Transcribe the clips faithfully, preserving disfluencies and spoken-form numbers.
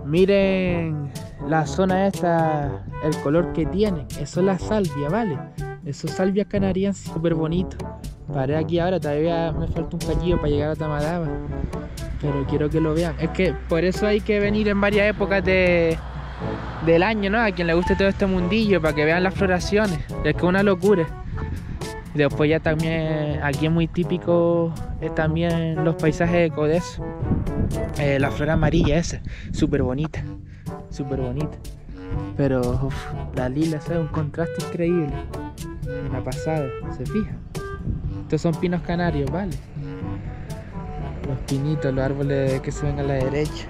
Miren la zona esta, el color que tiene. Eso es la salvia, ¿vale? Eso es salvia canariense, súper bonito. Paré aquí ahora, todavía me falta un cachillo para llegar a Tamadaba, pero quiero que lo vean. Es que por eso hay que venir en varias épocas de, del año, ¿no? A quien le guste todo este mundillo, para que vean las floraciones. Es que es una locura. Y después ya también, aquí es muy típico es también los paisajes de Codeso. Eh, la flor amarilla esa, súper bonita, súper bonita. Pero uf, la lila, es un contraste increíble. Una pasada, ¿se fija? Estos son pinos canarios, ¿vale? Los pinitos, los árboles que se ven a la derecha.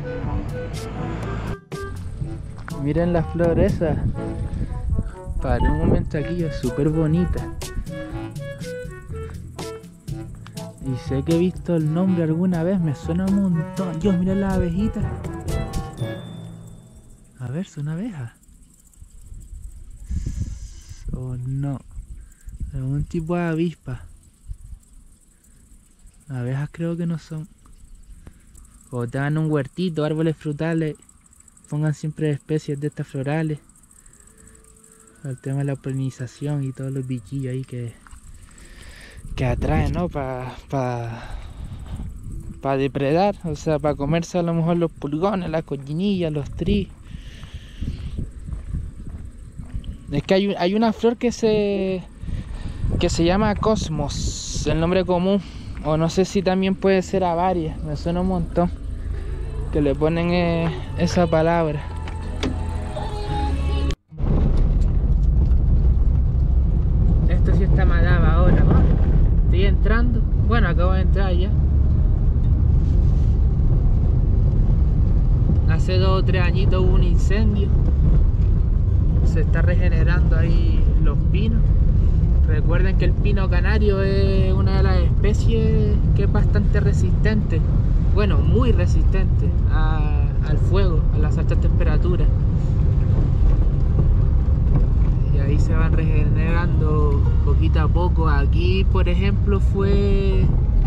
Miren la flor esa. Paré un momento aquí, es súper bonita. Y sé que he visto el nombre alguna vez, me suena un montón. Dios, miren las abejitas. A ver, ¿son abejas? O no. Algún tipo de avispa. Abejas creo que no son. O te dan un huertito, árboles frutales. Pongan siempre especies de estas florales. El tema de la polinización y todos los bichillos ahí que, que atraen, ¿no? Para pa, pa depredar, o sea, para comerse a lo mejor los pulgones, las cochinillas, los tris. Es que hay, hay una flor que se que se llama Cosmos, el nombre común. O no sé si también puede ser Avaria, me suena un montón que le ponen eh, esa palabra. Esto sí está Tamadaba ahora, ¿no? Estoy entrando, bueno, acabo de entrar ya. Hace dos o tres añitos hubo un incendio. Se está regenerando ahí los pinos. Recuerden que el pino canario es una de las especies que es bastante resistente, bueno, muy resistente a, al fuego, a las altas temperaturas. Y ahí se van regenerando poquito a poco. Aquí, por ejemplo, fue,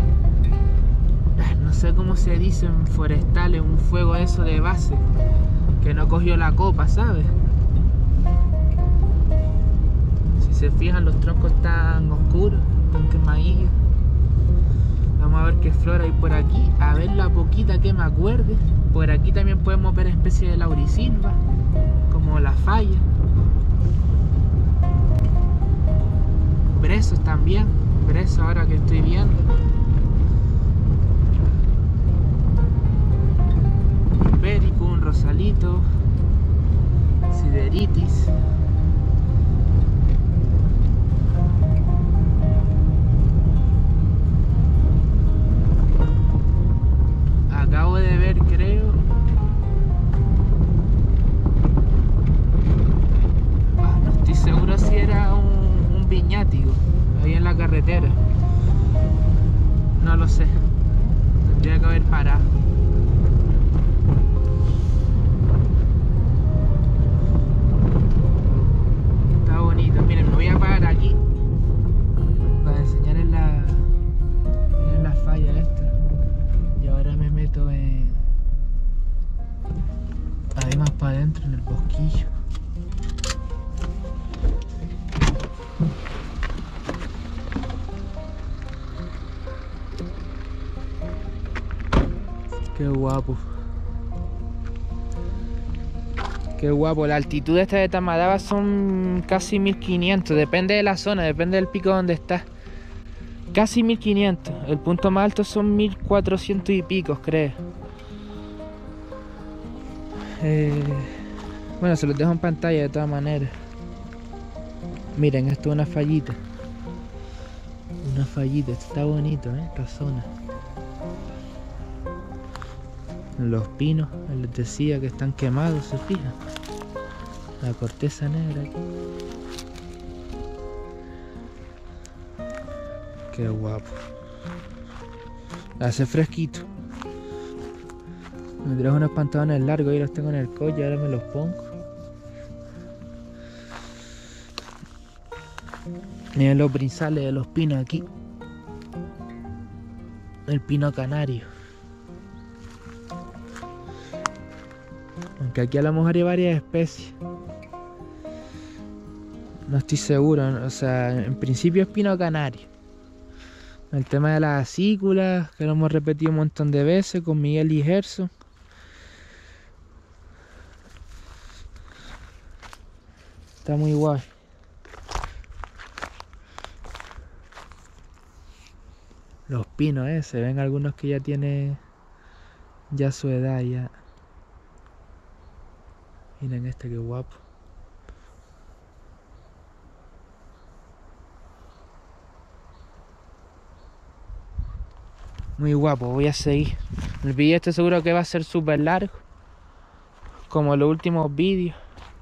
no sé cómo se dice en forestales, un fuego eso de base, que no cogió la copa, ¿sabes? Si se fijan, los troncos están oscuros, están quemadillos. Vamos a ver qué flor hay por aquí, a ver la poquita que me acuerde. Por aquí también podemos ver especies de laurisilva, como la falla. Brezos también, brezos ahora que estoy viendo. Hipericum, rosalito, sideritis. Acabo de ver, creo, ah, no estoy seguro si era un, un viñátigo ahí en la carretera, no lo sé, tendría que haber parado. Está bonito, miren, me voy a parar aquí para enseñar en la, en la falla esta. Y ahora me meto en... ahí más para adentro en el bosquillo. Qué guapo. Qué guapo. La altitud esta de Tamadaba son casi mil quinientos. Depende de la zona, depende del pico donde está. Casi mil quinientos, el punto más alto son mil cuatrocientos y pico, creo. Eh, bueno, se los dejo en pantalla de todas maneras. Miren, esto es una fallita. Una fallita, esto está bonito, ¿eh? Esta zona. Los pinos, les decía que están quemados, ¿se fijan? La corteza negra aquí. Qué guapo. Hace fresquito. Me trajo unos pantalones largos y los tengo en el cuello, ahora me los pongo. Miren los brinzales de los pinos aquí. El pino canario. Aunque aquí a lo mejor hay varias especies. No estoy seguro, o sea, en principio es pino canario. El tema de las acículas, que lo hemos repetido un montón de veces con Miguel y Gerson. Está muy guay. Los pinos, eh, se ven algunos que ya tienen ya su edad ya. Miren este que guapo. Muy guapo, voy a seguir. El vídeo este seguro que va a ser súper largo, como los últimos vídeos.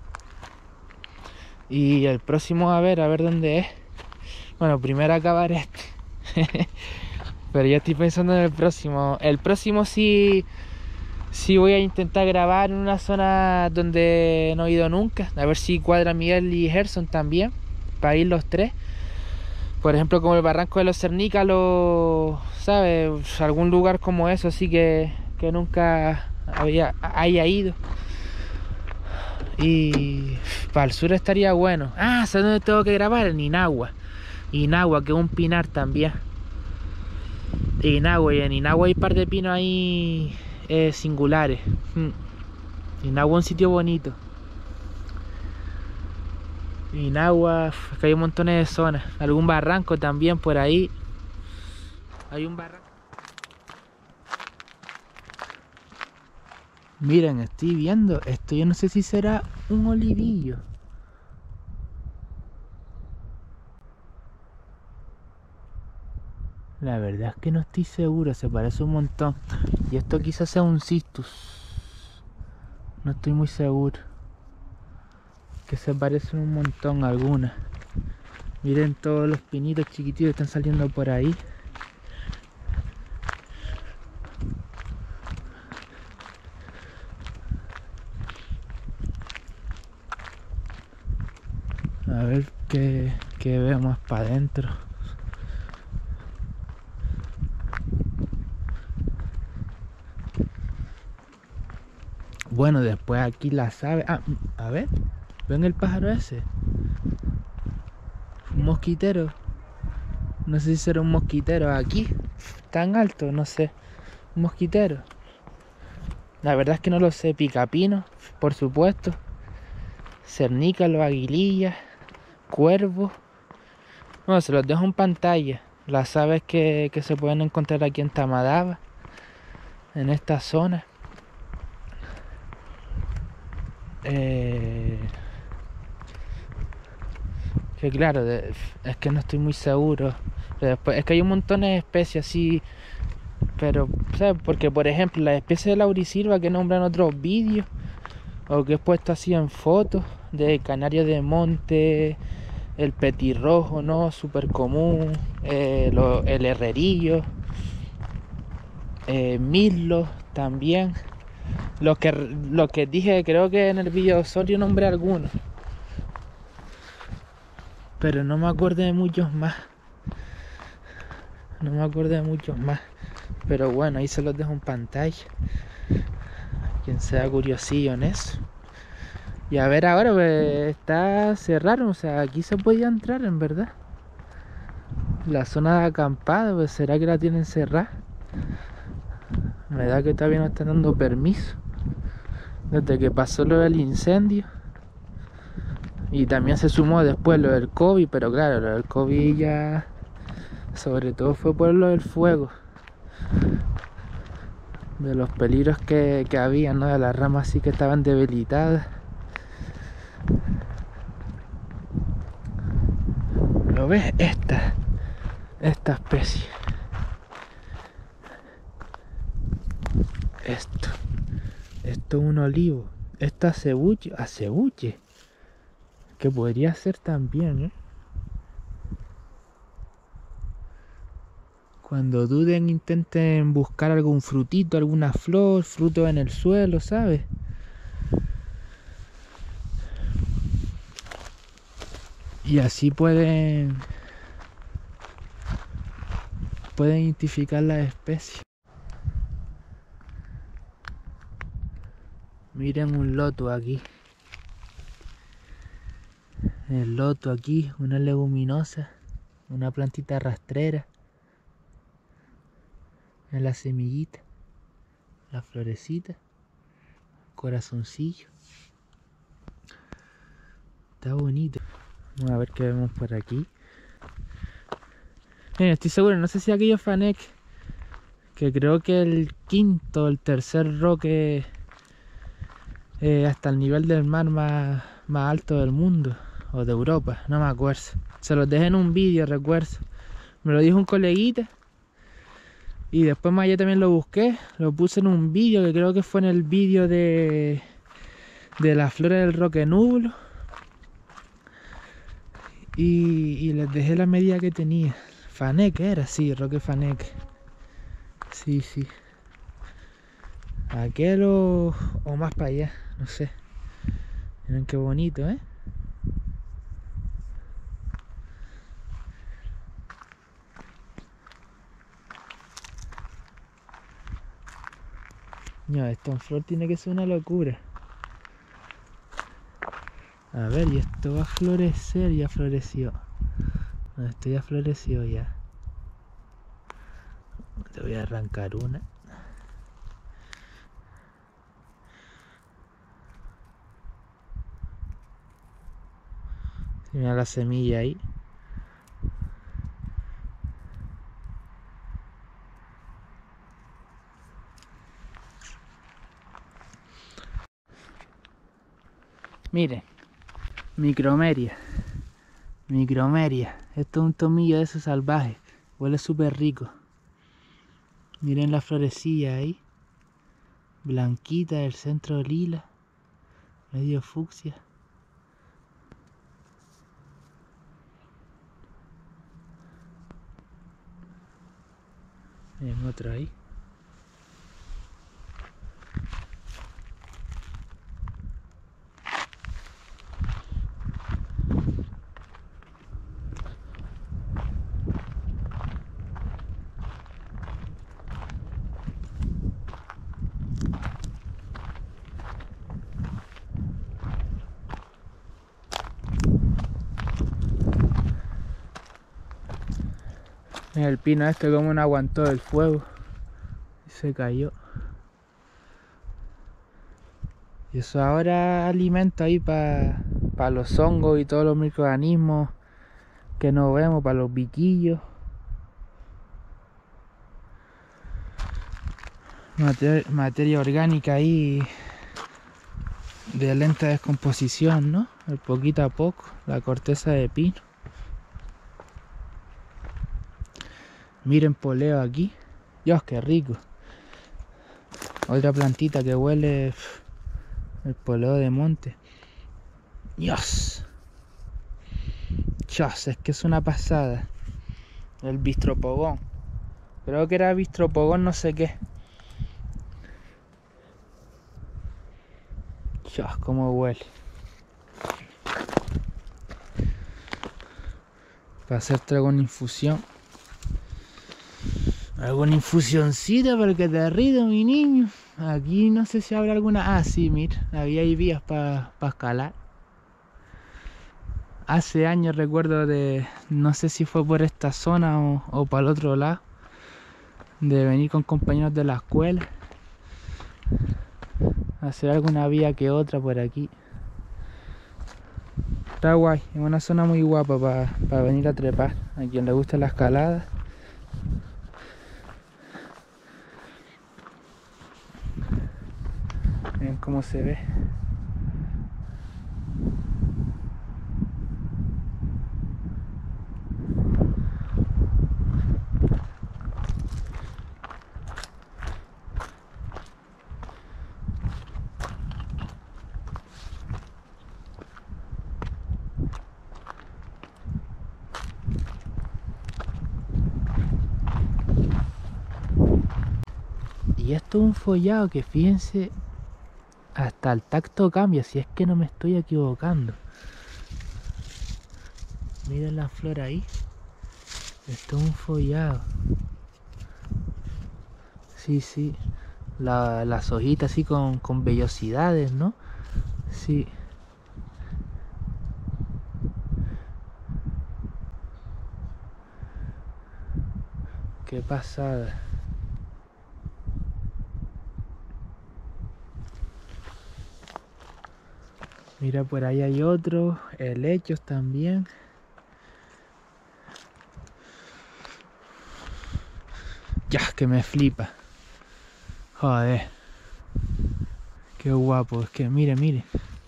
Y el próximo a ver, a ver dónde es. Bueno, primero acabar este. Pero ya estoy pensando en el próximo. El próximo sí, sí voy a intentar grabar en una zona donde no he ido nunca. A ver si cuadra Miguel y Gerson también, para ir los tres. Por ejemplo, como el Barranco de los Cernícalos, ¿sabes? Algún lugar como eso, así que, que nunca había, haya ido. Y para el sur estaría bueno. Ah, ¿sabes dónde tengo que grabar? En Inagua. Inagua, que es un pinar también. Inagua, y en Inagua hay un par de pinos ahí eh, singulares. Inagua es un sitio bonito. Inagua, es que hay un montón de zonas. Algún barranco también por ahí. Hay un barranco. Miren, estoy viendo esto. Yo no sé si será un olivillo. La verdad es que no estoy seguro. Se parece un montón. Y esto quizás sea un cistus. No estoy muy seguro. Que se parecen un montón algunas. Miren todos los pinitos chiquititos que están saliendo por ahí. A ver qué, qué veo más para adentro. Bueno, después aquí las aves. Ah, a ver. ¿Ven el pájaro ese? Un mosquitero. No sé si será un mosquitero aquí. Tan alto, no sé. Un mosquitero. La verdad es que no lo sé. Picapino, por supuesto. Cernícalos, aguilillas, cuervos. Bueno, se los dejo en pantalla. Las aves que, que se pueden encontrar aquí en Tamadaba. En esta zona. Eh... Que claro, de, es que no estoy muy seguro. Después, es que hay un montón de especies así. Pero, ¿sabes? Porque por ejemplo, las especies de laurisilva que nombran otros vídeos, o que he puesto así en fotos, de canario de monte, el petirrojo, ¿no? Súper común, eh, lo, el herrerillo, eh, mirlo también. Lo que, lo que dije, creo que en el vídeo solo nombré algunos. Pero no me acuerdo de muchos más. No me acuerdo de muchos más. Pero bueno, ahí se los dejo en pantalla. Quien sea curiosillo en eso. Y a ver ahora, pues está cerrado. O sea, aquí se podía entrar en verdad. La zona de acampada, pues será que la tienen cerrada. Me da que todavía no están dando permiso. Desde que pasó lo del incendio. Y también se sumó después lo del COVID, pero claro, lo del COVID ya, sobre todo fue por lo del fuego, de los peligros que, que había, ¿no? De las ramas sí que estaban debilitadas. ¿Lo ves? Esta, esta especie. Esto, esto es un olivo. Esto acebuche, acebuche. Que podría ser también, ¿eh? Cuando duden, intenten buscar algún frutito, alguna flor, fruto en el suelo, ¿sabes? Y así pueden pueden identificar las especies. Miren un loto aquí. El loto aquí, una leguminosa, una plantita rastrera. En la semillita, la florecita, corazoncillo. Está bonito. Vamos a ver qué vemos por aquí. Miren, estoy seguro, no sé si aquello es Fanek, que creo que el quinto, el tercer roque eh, hasta el nivel del mar más, más alto del mundo, o de Europa, no me acuerdo. Se los dejé en un vídeo, recuerdo. Me lo dijo un coleguita. Y después más allá también lo busqué, lo puse en un vídeo que creo que fue en el vídeo de, de la flora del Roque Nublo. Y, y les dejé la medida que tenía. Fanek era, sí, Roque Fanek. Sí, sí. Aquel o, o más para allá, no sé. Miren qué bonito, ¿eh? No, esto en flor tiene que ser una locura. A ver, y esto va a florecer, ya floreció. No, esto ya floreció ya. Te voy a arrancar una. Mira la semilla ahí. Miren, micromeria. Micromeria. Esto es un tomillo de esos salvajes. Huele súper rico. Miren la florecilla ahí. Blanquita, del centro lila. Medio fucsia. Miren otro ahí. Mira el pino este como no aguantó el fuego y se cayó. Y eso ahora alimento ahí para pa los hongos y todos los microorganismos que no vemos, para los bichillos. Mater materia orgánica ahí de lenta descomposición, ¿no? El poquito a poco, la corteza de pino. Miren poleo aquí. Dios, qué rico. Otra plantita que huele el poleo de monte. Dios. Dios, es que es una pasada. El bistropogón. Creo que era bistropogón no sé qué. Dios, cómo huele. Para hacerte alguna infusión. Alguna infusioncita para que te ríes, mi niño. Aquí no sé si habrá alguna. Ah, sí, mira, había ahí vías para pa escalar. Hace años recuerdo de, no sé si fue por esta zona o, o para el otro lado, de venir con compañeros de la escuela, hacer alguna vía que otra por aquí. Está guay, es una zona muy guapa para pa venir a trepar, a quien le gusta la escalada. Miren cómo se ve. Y esto es un follado que fíjense, hasta el tacto cambia, si es que no me estoy equivocando. Miren la flor ahí. Esto es un follado. Sí, sí. la, las hojitas así con, con vellosidades, ¿no? Sí. Qué pasada. Mira, por ahí hay otros helechos también. Ya, que me flipa. Joder. Qué guapo. Es que mire, mire.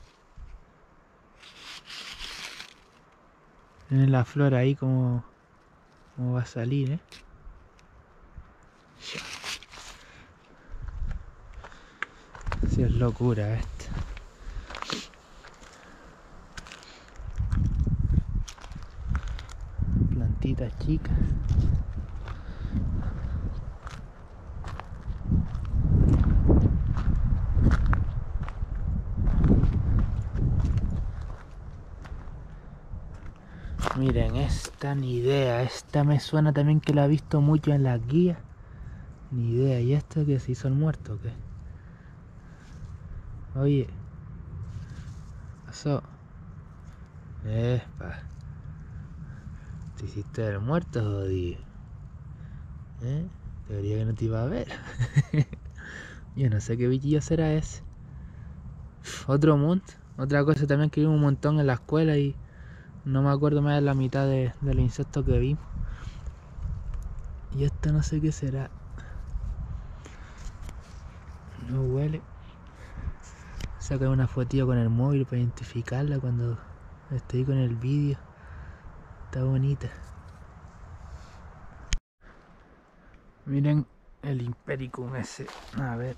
Miren la flor ahí como, como va a salir, ¿eh? Ya. Sí, es locura esto. Plantitas chicas. Miren, esta ni idea. Esta me suena también que la he visto mucho en las guías. Ni idea. ¿Y esto que se hizo el muerto o qué? Oye. Pasó. Espa. Te hiciste el muerto, jodido. ¿Eh? Debería que no te iba a ver. Yo no sé qué bichillo será ese. Otro mundo. Otra cosa también que vimos un montón en la escuela y no me acuerdo más de la mitad de, de los insectos que vimos. Y esto no sé qué será. No huele. Sacar una fotito con el móvil para identificarla cuando estoy con el vídeo. Está bonita. Miren el Impericum ese. A ver.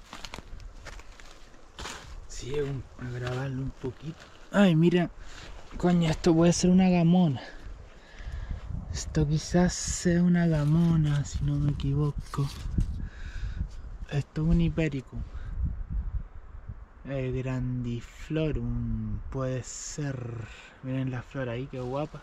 Sí, un, a grabarlo un poquito. Ay, mira. Coño, esto puede ser una gamona. Esto quizás sea una gamona, si no me equivoco. Esto es un Hipericum. El Grandiflorum puede ser. Miren la flor ahí, qué guapa.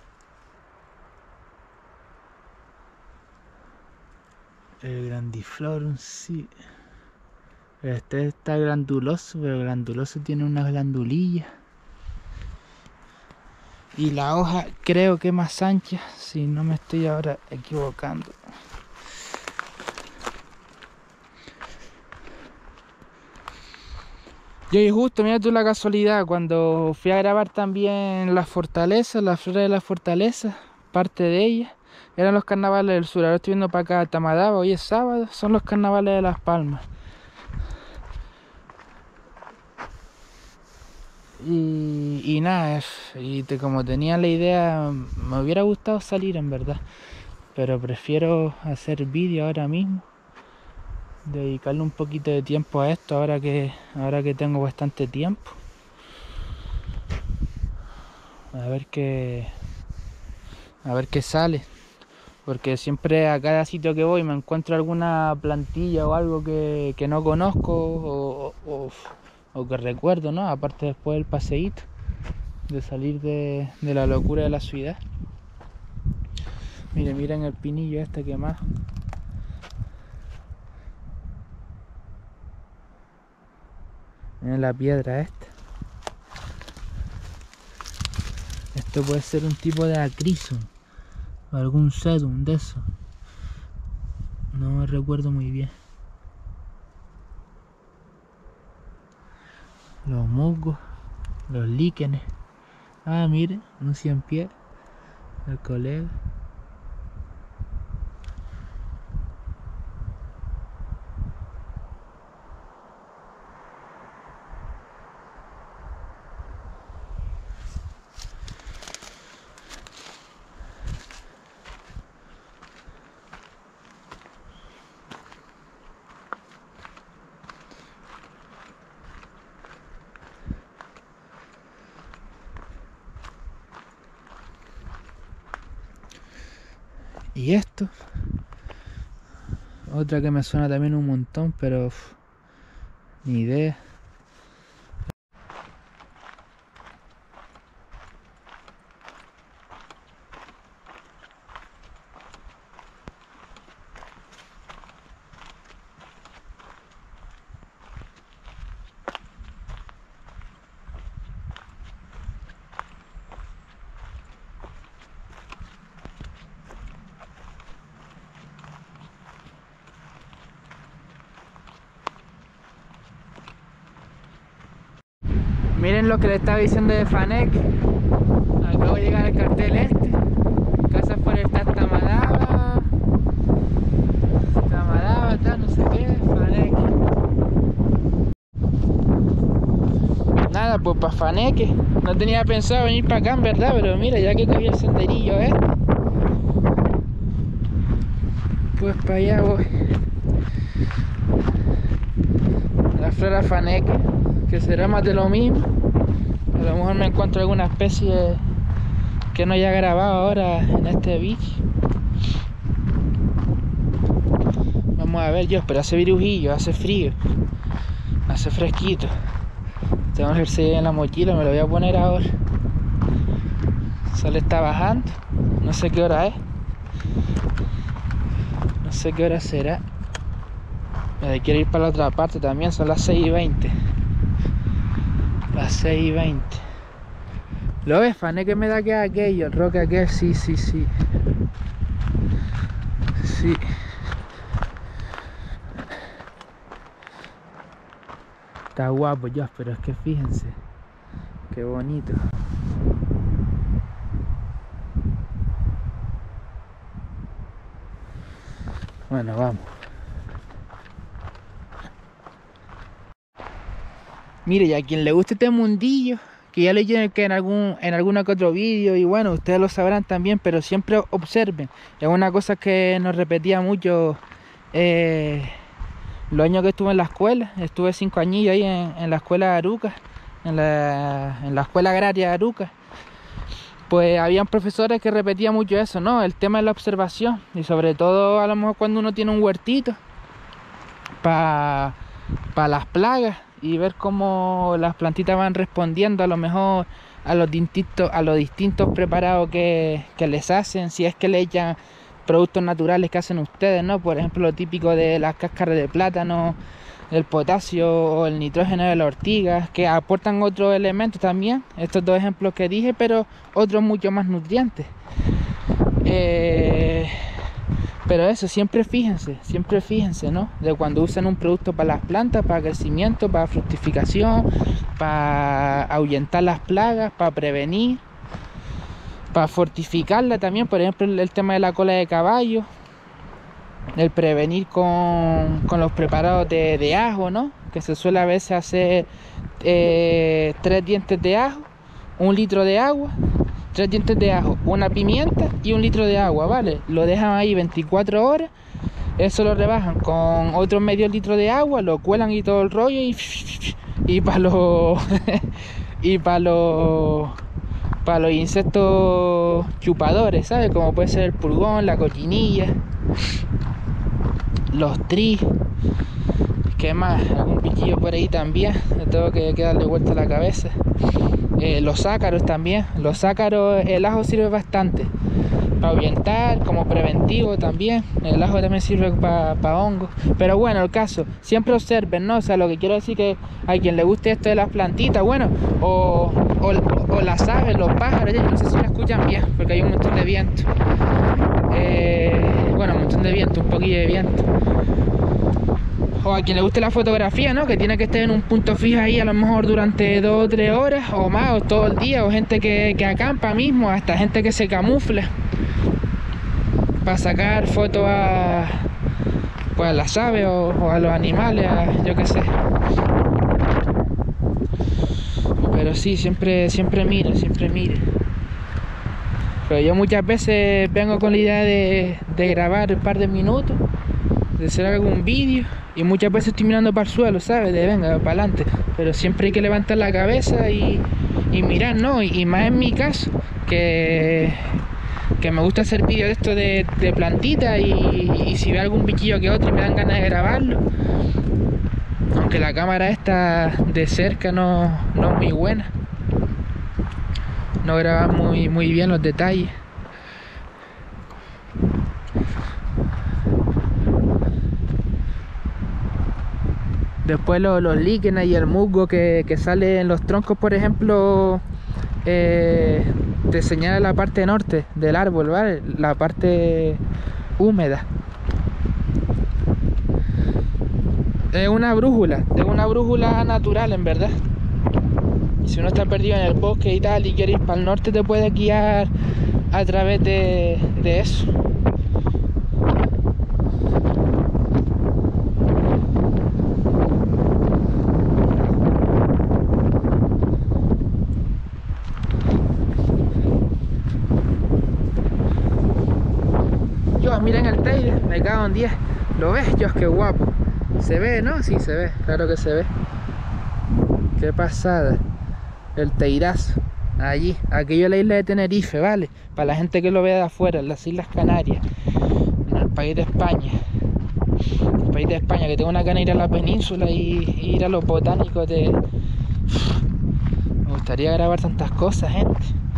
El Grandiflorum, sí. Este está glanduloso, pero el glanduloso tiene unas glandulillas. Y la hoja creo que es más ancha, si no me estoy ahora equivocando. Yo y justo, mira tú la casualidad, cuando fui a grabar también la fortaleza, la flora de la fortaleza, parte de ella, eran los carnavales del sur. Ahora estoy viendo para acá Tamadaba, hoy es sábado, son los carnavales de Las Palmas. Y, y nada, y te, como tenía la idea, me hubiera gustado salir en verdad, pero prefiero hacer vídeo ahora mismo, dedicarle un poquito de tiempo a esto ahora que, ahora que tengo bastante tiempo. A ver qué, a ver qué sale, porque siempre a cada sitio que voy me encuentro alguna plantilla o algo que, que no conozco o, o, o que recuerdo, ¿no? Aparte después del paseíto, de salir de, de la locura de la ciudad. Miren, miren el pinillo este que más. Miren la piedra esta. Esto puede ser un tipo de acrisum o algún sedum de eso. No me recuerdo muy bien. Los musgos, los líquenes. Ah, mire, un cien pies. El colega. Y esto, otra que me suena también un montón, pero uf, ni idea. Miren lo que le estaba diciendo de Fanek. Acabo de llegar al cartel este. Casa Forestal Tamadaba. Tamadaba, tal, no sé qué. Fanek. Nada, pues para Faneque. No tenía pensado venir para acá en verdad, pero mira, ya que cogí el senderillo este, pues para allá voy. La flora Faneque, que será más de lo mismo. A lo mejor me encuentro alguna especie que no haya grabado ahora en este bicho. Vamos a ver, yo, pero hace virujillo, hace frío, hace fresquito. Tengo el jersey en la mochila, me lo voy a poner ahora. El sol está bajando, no sé qué hora es. No sé qué hora será. Me quiero ir para la otra parte también, son las seis y veinte. Las seis y veinte. ¿Lo ves, Fané, que me da que aquello? El roque aquel, sí, sí, sí. Sí. Está guapo ya, pero es que fíjense. Qué bonito. Bueno, vamos. Mire, y a quien le guste este mundillo, que ya leí que en algún en alguno que otro vídeo, y bueno, ustedes lo sabrán también, pero siempre observen. Es una cosa que nos repetía mucho eh, los años que estuve en la escuela. Estuve cinco añillos ahí en, en la escuela de Arucas, en la, en la escuela agraria de Arucas. Pues habían profesores que repetían mucho eso, ¿no? El tema de la observación, y sobre todo a lo mejor cuando uno tiene un huertito para pa las plagas, y ver cómo las plantitas van respondiendo a lo mejor a los distintos, a los distintos preparados que, que les hacen, si es que le echan productos naturales que hacen ustedes, ¿no? Por ejemplo, lo típico de las cáscaras de plátano, el potasio o el nitrógeno de la ortiga, que aportan otros elementos también, estos dos ejemplos que dije, pero otros mucho más nutrientes. Eh... Pero eso, siempre fíjense, siempre fíjense, ¿no? De cuando usan un producto para las plantas, para crecimiento, para fructificación, para ahuyentar las plagas, para prevenir, para fortificarla también. Por ejemplo, el tema de la cola de caballo, el prevenir con, con los preparados de, de ajo, ¿no? Que se suele a veces hacer eh, tres dientes de ajo, un litro de agua, tres dientes de ajo, una pimienta y un litro de agua, ¿vale? Lo dejan ahí veinticuatro horas, eso lo rebajan con otro medio litro de agua, lo cuelan y todo el rollo y, y para los y para los para los insectos chupadores, ¿sabes? Como puede ser el pulgón, la cochinilla, los tris, ¿qué más? Algún piquillo por ahí también, le tengo que, que darle vuelta a la cabeza. Eh, los ácaros también, los ácaros, el ajo sirve bastante para ahuyentar, como preventivo también. El ajo también sirve para pa hongos. Pero bueno, el caso, siempre observen, ¿no? O sea, lo que quiero decir que a quien le guste esto de las plantitas, bueno, o, o, o las aves, los pájaros, no sé si me escuchan bien, porque hay un montón de viento. Eh, bueno, un montón de viento, un poquillo de viento. O a quien le guste la fotografía, ¿no? Que tiene que estar en un punto fijo ahí a lo mejor durante dos o tres horas o más, o todo el día, o gente que, que acampa mismo, hasta gente que se camufla para sacar fotos a, pues a las aves o, o a los animales, a, yo qué sé. Pero sí, siempre, siempre mire, siempre mire. Pero yo muchas veces vengo con la idea de, de grabar un par de minutos, de hacer algún vídeo, y muchas veces estoy mirando para el suelo, ¿sabes? De venga, para adelante. Pero siempre hay que levantar la cabeza y, y mirar, ¿no? Y, y más en mi caso, que, que me gusta hacer vídeos de esto de, de plantitas, y, y si veo algún bichillo que otro y me dan ganas de grabarlo. Aunque la cámara esta de cerca no, no es muy buena. No graba muy, muy bien los detalles. Después los, los líquenes y el musgo que, que sale en los troncos, por ejemplo, eh, te señala la parte norte del árbol, ¿vale? La parte húmeda. Es una brújula, es una brújula natural en verdad. Y si uno está perdido en el bosque y tal y quiere ir para el norte, te puede guiar a través de, de eso. Yo, miren el Teide, me cago en diez. ¿Lo ves? Dios, qué guapo. ¿Se ve, no? Sí, se ve, claro que se ve. Qué pasada. El Teirazo. Allí, aquello es la isla de Tenerife, ¿vale? Para la gente que lo vea de afuera, en las Islas Canarias, en el país de España. El país de España, que tengo una gana de ir a la península y, y ir a los botánicos de... Me gustaría grabar tantas cosas, gente.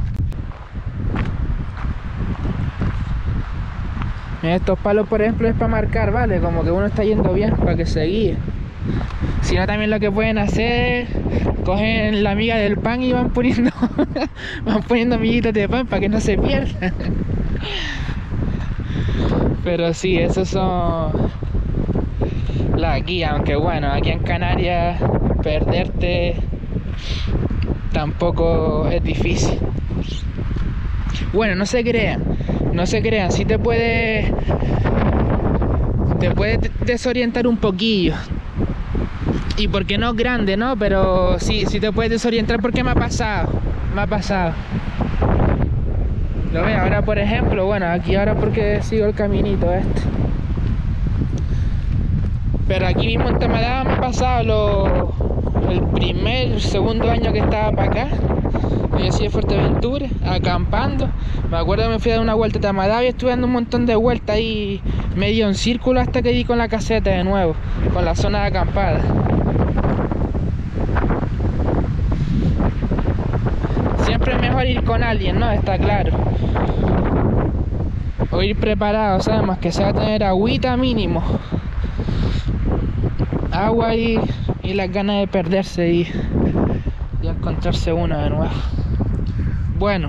Estos palos, por ejemplo, es para marcar, ¿vale? Como que uno está yendo bien, para que se guíe. Si no, también lo que pueden hacer, cogen la miga del pan y van poniendo van poniendo miguitas de pan para que no se pierdan. Pero sí, esos son las guías, aunque bueno, aquí en Canarias perderte tampoco es difícil. Bueno, no se crean, no se crean, sí te puede te puede desorientar un poquillo. Y porque no es grande, ¿no? Pero sí, sí te puedes desorientar porque me ha pasado. Me ha pasado. Lo ves, ahora por ejemplo, bueno, aquí ahora porque sigo el caminito este. Pero aquí mismo en Tamadaba me ha pasado lo, el primer, segundo año que estaba para acá. Yo así de Fuerteventura, acampando. Me acuerdo que me fui a dar una vuelta a Tamadaba y estuve dando un montón de vueltas ahí, medio en círculo hasta que di con la caseta de nuevo, con la zona de acampada. Siempre es mejor ir con alguien, ¿no? Está claro. O ir preparado, sabemos que se va a tener agüita mínimo. Agua y, y las ganas de perderse y, y encontrarse uno de nuevo. Bueno,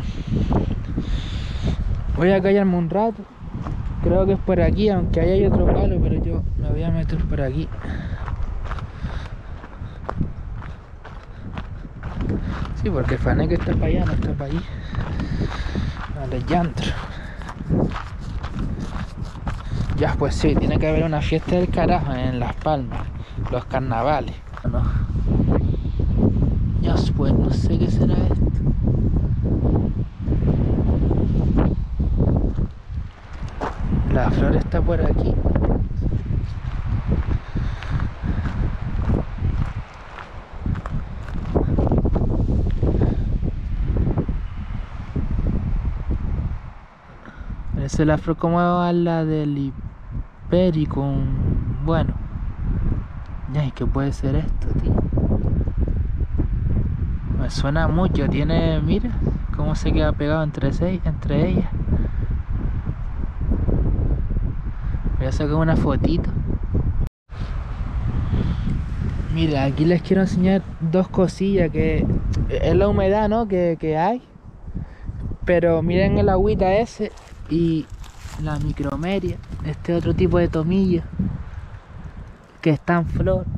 voy a callarme un rato. Creo que es por aquí, aunque ahí hay otro palo, pero yo me voy a meter por aquí. Sí, porque el fané que está para allá no está para allí. Vale, llantro. Ya, pues sí, tiene que haber una fiesta del carajo en Las Palmas. Los carnavales, ¿no? Ya, pues no sé qué será esto. La flor está por aquí. Esa es la flor como a la del Hipericum. Bueno. Ay, ¿qué puede ser esto, tío? Me suena mucho, tiene, mira, cómo se queda pegado entre, seis, entre ellas. Voy a sacar una fotito. Mira, aquí les quiero enseñar dos cosillas que es la humedad, ¿no? Que, que hay. Pero miren el agüita ese y la micromeria, este otro tipo de tomillo que está en flor.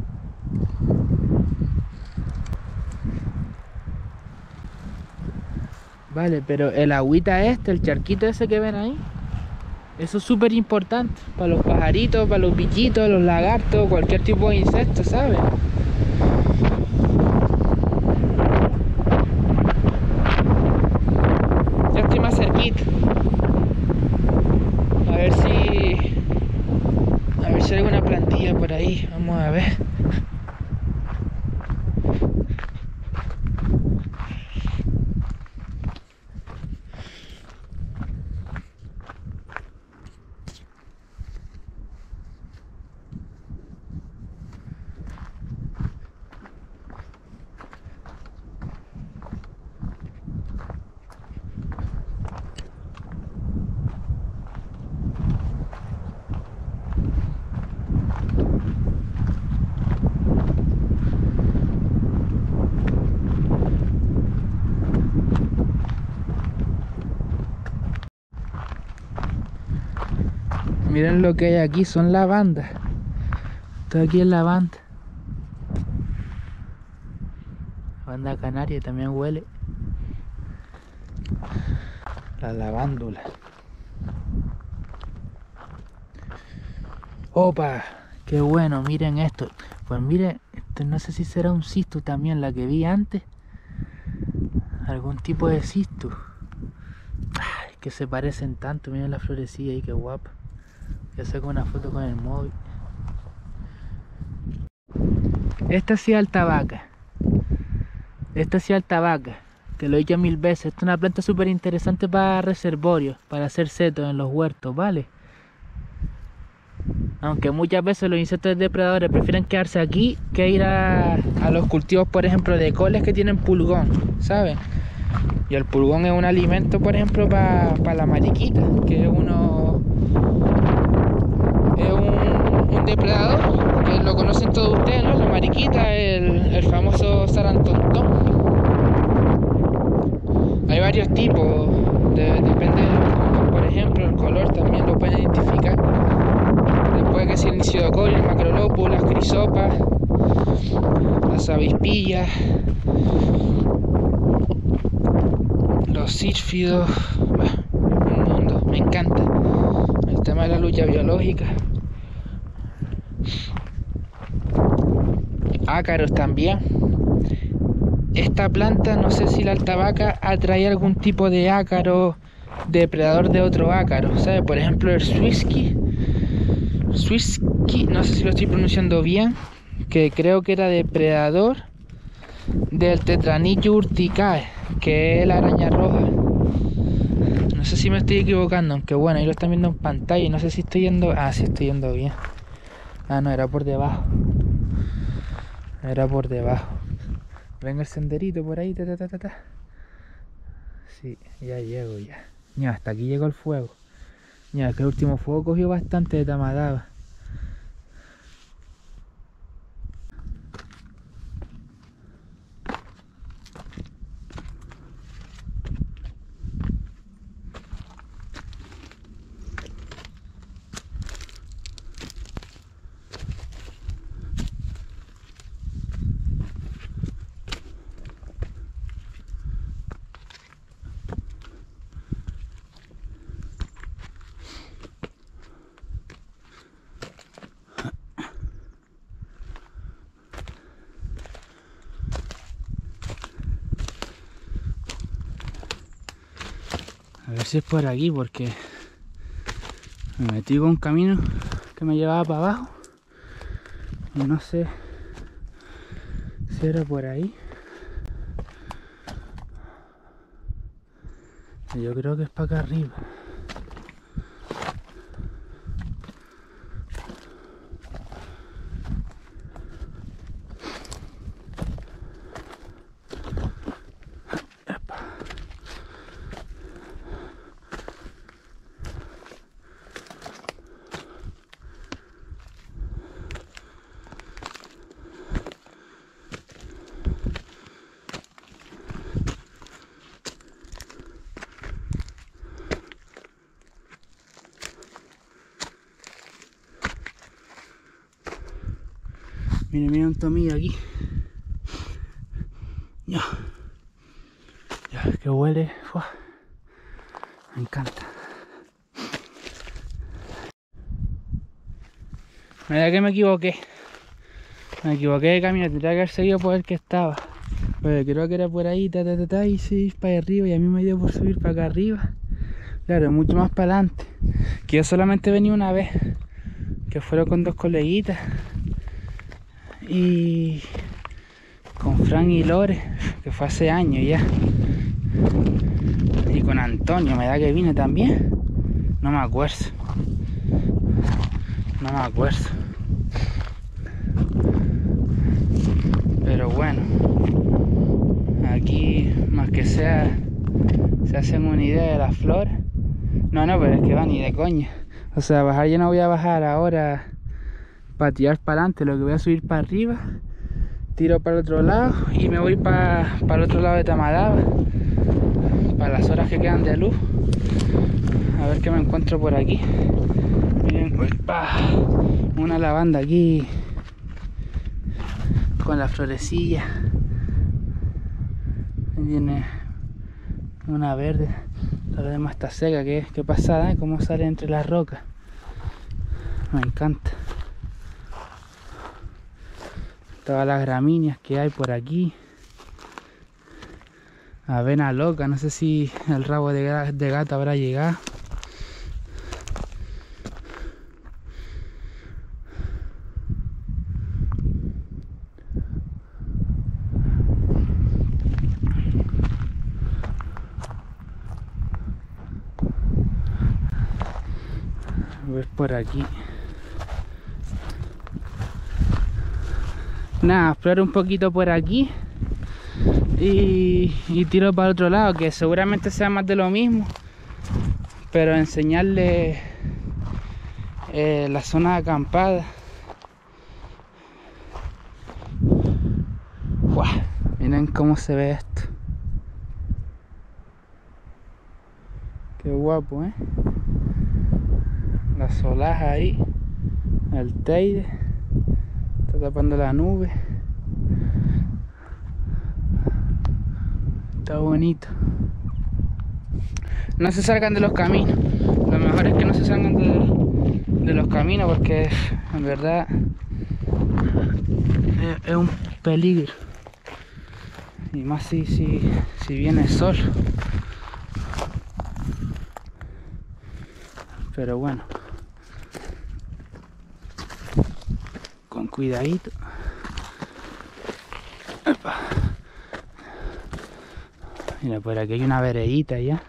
Vale, pero el agüita este, el charquito ese que ven ahí, eso es súper importante para los pajaritos, para los bichitos, los lagartos, cualquier tipo de insecto, ¿sabes? Ya estoy más cerquita. A ver si... A ver si hay alguna plantilla por ahí. Vamos a ver. Miren lo que hay aquí, son lavandas. Esto aquí es lavanda. Lavanda canaria también huele. La lavándula. Opa, qué bueno, miren esto. Pues miren, esto no sé si será un cisto también, la que vi antes. Algún tipo de cisto. Ay, que se parecen tanto, miren la florecilla ahí, qué guapa. Voy a sacar una foto con el móvil. Esta sí es altabaca. Esta sí es altabaca, que lo he dicho mil veces. Esta es una planta súper interesante para reservorios, para hacer setos en los huertos, ¿vale? Aunque muchas veces los insectos depredadores prefieren quedarse aquí que ir a, a los cultivos, por ejemplo, de coles que tienen pulgón, ¿saben? Y el pulgón es un alimento, por ejemplo, para pa la mariquita, que es uno es un, un depredador, que lo conocen todos ustedes, ¿no? La mariquita, el, el famoso sarantontón. Hay varios tipos, de, depende de, por ejemplo, el color también lo pueden identificar. Después que si el nicidocorio, el macrolopus, las crisopas, las avispillas, los sírfidos, bueno, un mundo, me encanta. El tema de la lucha biológica. Ácaros también. Esta planta, no sé si la altabaca atrae algún tipo de ácaro depredador de otro ácaro, ¿sabes? Por ejemplo, el Swisky, Swisky, no sé si lo estoy pronunciando bien, que creo que era depredador del Tetranillo urticae, que es la araña roja. No sé si me estoy equivocando, aunque bueno, ahí lo están viendo en pantalla y no sé si estoy yendo... Ah, sí estoy yendo bien. Ah, no, era por debajo. Era por debajo. Venga el senderito por ahí, ta ta ta ta ta. Sí, ya llego ya. Ya, hasta aquí llegó el fuego. Ya, que el último fuego cogió bastante de tamadaba. A ver si es por aquí, porque me metí con un camino que me llevaba para abajo y no sé si era por ahí. Yo creo que es para acá arriba. Miren, miren un tomillo aquí. Ya. Ya, que huele. Uf, me encanta. Me da que me equivoqué. Me equivoqué de camino, tendría que haber seguido por el que estaba. Pero creo que era por ahí, ta ta ta ta, y sí, para arriba, y a mí me dio por subir para acá arriba. Claro, mucho más para adelante. Que yo solamente venía una vez, que fueron con dos coleguitas. Y con Fran y Lore, que fue hace años ya. Y con Antonio, me da que vine también. No me acuerdo. No me acuerdo. Pero bueno, aquí más que sea se hacen una idea de las flores. No, no, pero es que va ni de coña. O sea, bajar yo no voy a bajar ahora para tirar para adelante, lo que voy a subir para arriba, tiro para el otro lado y me voy para, para el otro lado de Tamadaba, para las horas que quedan de luz. A ver qué me encuentro por aquí. Miren, una lavanda aquí con la florecilla. Ahí viene una verde, la demás está seca, que qué pasada, ¿eh? Cómo sale entre las rocas. Me encanta. Todas las gramíneas que hay por aquí. Avena loca, no sé si el rabo de, de gato habrá llegado. Ves por aquí. Nada, explorar un poquito por aquí. Y, y tiro para el otro lado, que seguramente sea más de lo mismo, pero enseñarle eh, la zona de acampada. ¡Guau! Miren cómo se ve esto. Qué guapo, ¿eh? La solaja ahí, el Teide está tapando la nube. Está bonito. No se salgan de los caminos. Lo mejor es que no se salgan de, de los caminos, porque en verdad es, es un peligro. Y más si, si, si viene el sol. Pero bueno, con cuidadito. Epa. Mira, por aquí hay una veredita ya.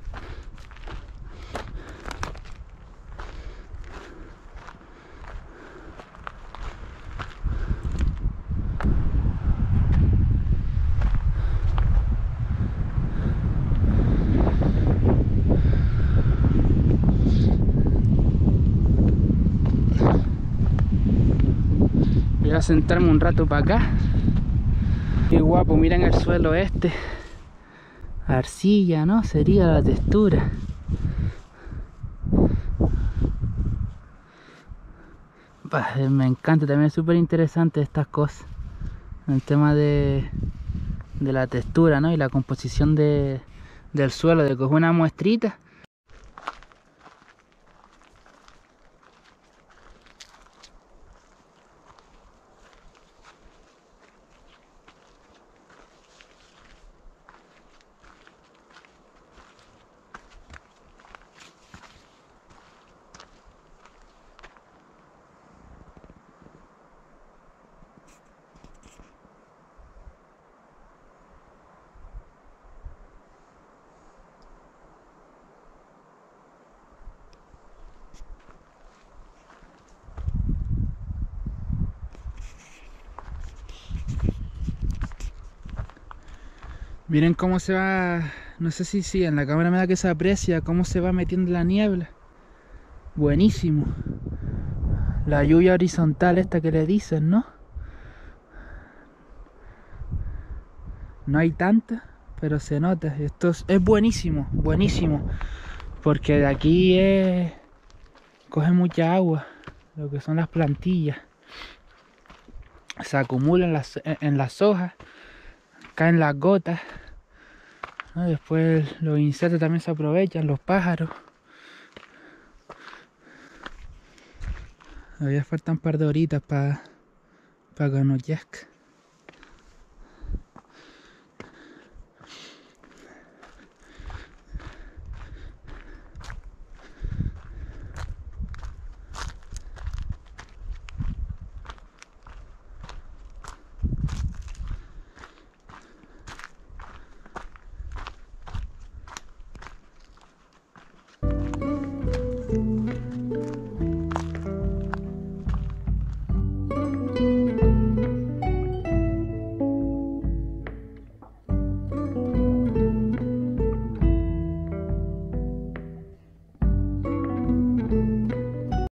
Voy a sentarme un rato para acá. Qué guapo, miren el suelo este. Arcilla, ¿no? Sería la textura. Bah, me encanta, también es súper interesante estas cosas. El tema de, de la textura, ¿no? Y la composición de, del suelo, de coger una muestrita. Miren cómo se va, no sé si sí, en la cámara me da que se aprecia cómo se va metiendo la niebla. Buenísimo. La lluvia horizontal esta que le dicen, ¿no? No hay tanta, pero se nota. Esto es, es buenísimo, buenísimo. Porque de aquí es, coge mucha agua, lo que son las plantillas. Se acumulan las, en las hojas, caen las gotas. ¿No? Después los insectos también se aprovechan, los pájaros. Todavía faltan un par de horitas para pa que anochezca.